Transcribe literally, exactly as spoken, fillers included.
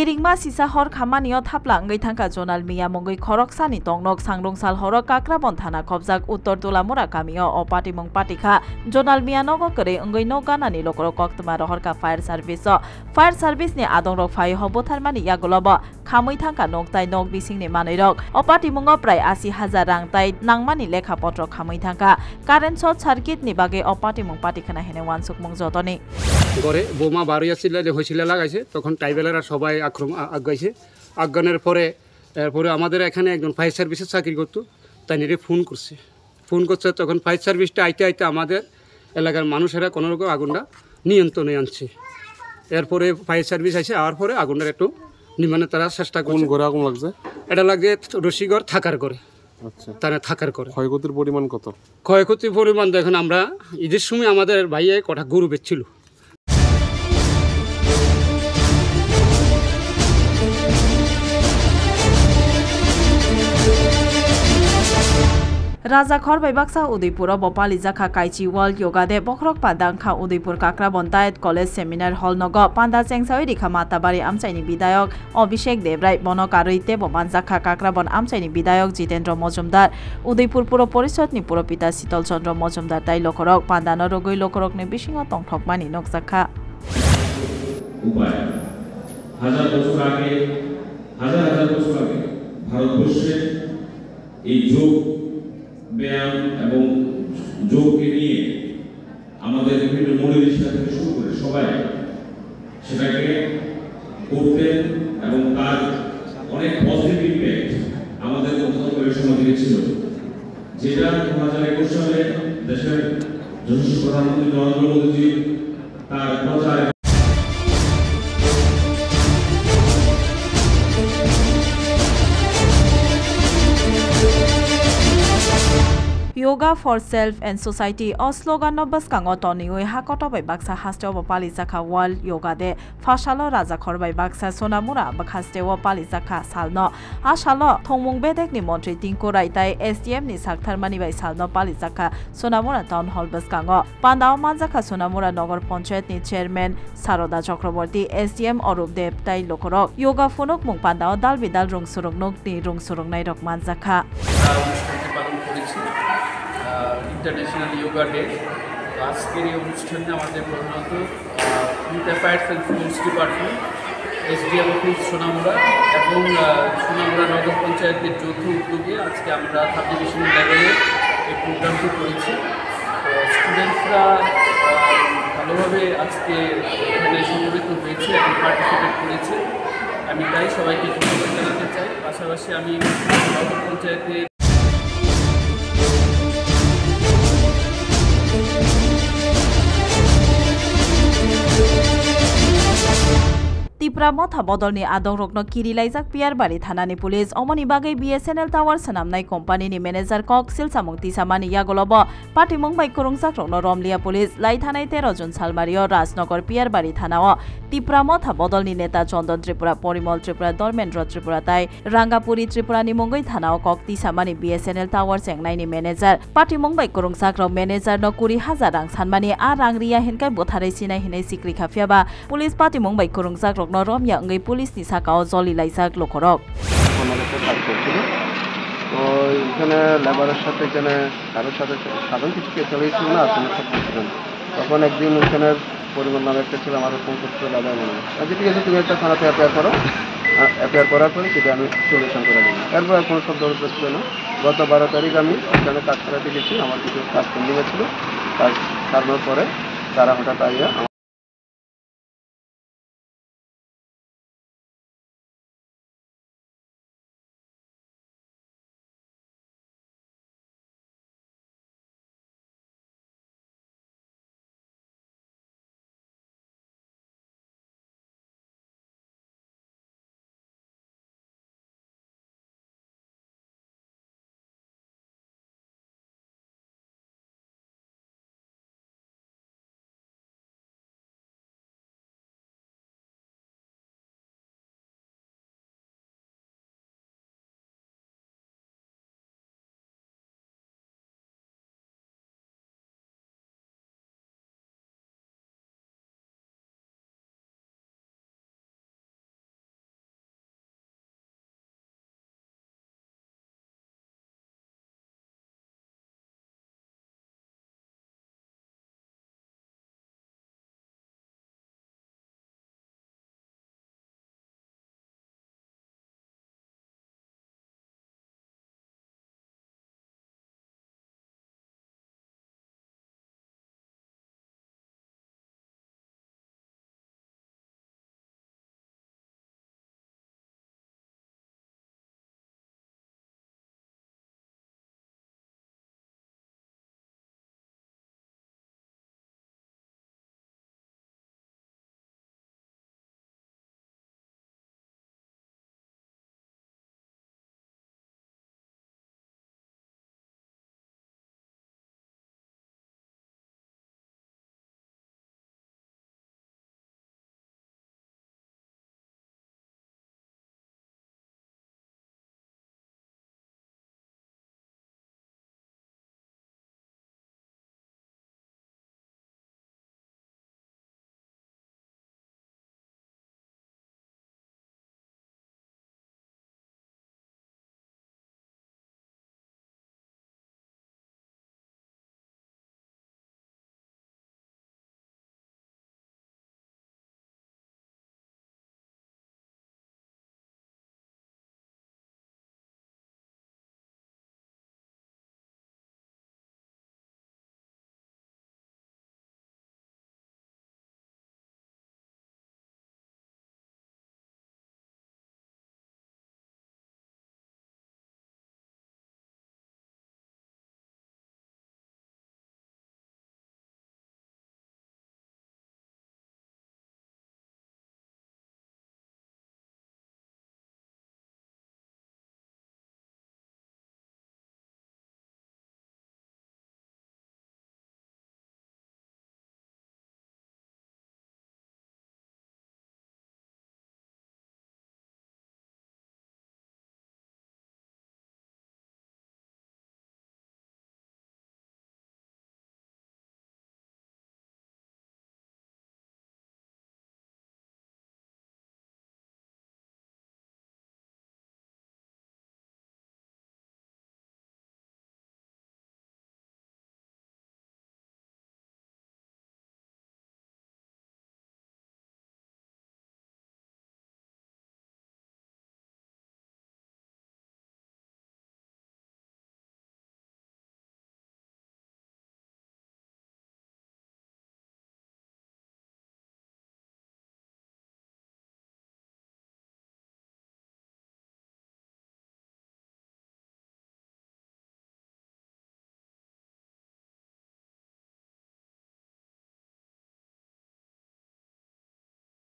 Kiringma sisa hor khamanio thapla ngai thangka Jonal Mia mongoi khorok sani tongnok sangrungsal horo Kakrabon thana khobjak Uttor Tulamura kamio o patimong patikha Jonal Mia nogo kore ngai no ganani lokoro koktuma rohorka fire service o fire service ni adongrok phai hobo tharmani yagolobo khamoi thangka noktai nok bising ni manorok o patimongo prai eighty thousand rang tai nangmani lekha potro khamoi thangka current short circuit ni bage o patimong patikhana hene wansuk mong jotoni করে বোমা বাড়িয়া ছিল যে হইছিলে লাগাইছে তখন ট্রাইবেলাররা সবাই আক্রমণ আগাইছে আগানোর পরে এরপরে আমাদের এখানে একজন ফায়ার সার্ভিসে চাকরি করতো তাই নিয়ে ফোন করছে ফোন করছে তখন ফায়ার সার্ভিসটা আইতে আইতে আমাদের এলাকার মানুষেরা কোনো রকম আগুনটা নিয়ন্ত্রণে আনছে এরপরে ফায়ার সার্ভিস আইসে আওয়ার পরে আগুনটা একটু নির্মাণে তারা চেষ্টা করছে। কোন ঘরে আগুন লাগছে? এটা লাগছে রশিগর থাকার করে। আচ্ছা, তারা থাকার করে। ক্ষয়ক্ষতির পরিমাণ কত? ক্ষয়ক্ষতির পরিমাণ দেখেন আমরা ঈদের সময় আমাদের ভাইয়ে কটা গরু বেচছিল। Raja Khorbai Baksa Udaipur Bopali Jakha Kaichi World Yoga De Bokrok Padang Kha Udaipur Kakrabon Diet College Seminar Hall Nogo Panda Chengsawai Rikha Matabari Amchaini Bidayok Abhishek Devrai Bono Karoite Boman Jakha Kakrabon Amchaini Bidayok Jitendra Mojumdar Udaipur Puro Porishod ni Puro Pita Sital Chandra Mojumdar Tai Lokorok Pandano Rogoi Lokorok ni Bishingo Tongthokmani Nokjakha উপায় হাজার বছর আগে হাজার হাজার বছর আগে ভারতবর্ষে এই যোগ ব্যায়াম এবং যোগকে নিয়ে আমাদের বিভিন্ন মনীষীরা থেকে শুরু করে সবাই সেটাকে করতেন এবং তার অনেক পজিটিভ ইম্প্যাক্ট আমাদের মধ্যে সমাজে ছিল যেটা দু হাজার একুশ সালে দেশের যশস্বী প্রধানমন্ত্রী নরেন্দ্র মোদীজি তার প্রচার Yoga for Self and Society o slogan no baskango tonioi hakoto bai baksa haste o Pali Jakha World Yoga De Fashalo Raja Khorbai Baksa Sonamura bakhaste o Pali Jakha salno asalo thongmung bedek ni montri Tinku Raitai S D M ni saktharmani bai salno Pali Jakha Sonamura Town Hall baskango Pandao Manjakha Sonamura Nogor Panchayat ni Chairman Saroda Chakraborty S D M Orup Dev Tai Lokorok Yoga Funuk mung Pandao dal bidal rung surung nok ni rung surung nai rok Manjakha international yoga day. আজকের এই অনুষ্ঠানে আমাদের প্রধানত unified self help department SDM office Sonamura এবং সোনামুড়া নগর পঞ্চায়েতের যৌথ উদ্যোগে আজকে আমরা সাব ডিভিশনাল লেভেলে এই প্রোগ্রামটি করেছি। স্টুডেন্টসরা ভালোভাবে আজকে এখানে সমবেত হয়েছে এবং পার্টিসিপেট করেছে। আমি তাই সবাইকে ধন্যবাদ জানাতে চাই। পাশাপাশি আমি নগর পঞ্চায়েতের Tipra Motha Bodolni Adong Rokno Kirilaijak Piarbari Thanani Police Omoni Bagai B S N L Tower Sanamnai Company ni Manager Kok Silsamung Tisamani Yagolobo Patimong Bai Kurungsak Rokno Romlia Police Lai Thanai thirteen jon Salmario Rajnogor Piarbari Thanao Tipra Motha Bodolni Neta Chandon Tripura Porimol Tripura Dormendro Tripura Tai Rangapuri Tripura ni Mongoi Thanao Kok Tisamani B S N L Tower Chengnai ni Manager Patimong Bai Kurungsak Rok Manager no twenty thousand rang Sanmani a rangria hinkai botharai sinai hinai sikri khafiaba Police Patimong Bai Kurungsak Rok নরম ইয়াঙ্গই police নিসাকাও জলি লাইসাক লোকরক তো এখানে লেবারের সাথে এখানে কারোর সাথে সাধারণ কিছু কেস হয়েছিল না সমস্যা করছিলেন তখন একদিন ওখানে পরিবার নামে একটা ছিল আমার ফোন করতে লেবার মনে আচ্ছা ঠিক আছে তুমি একটা থানাতে অ্যাপ্লাই করো অ্যাপ্লাই করার পরে সেটা আমি সলিউশন করে দিই এরপর কোনো শব্দ হচ্ছে না গত বারো তারিখ আমি ওখানে কাজ করাতে গেছি আমার কিছু কাজ পেন্ডিংয়ে ছিল কাজ সারানোর পরে তারা হঠাৎ আইয়া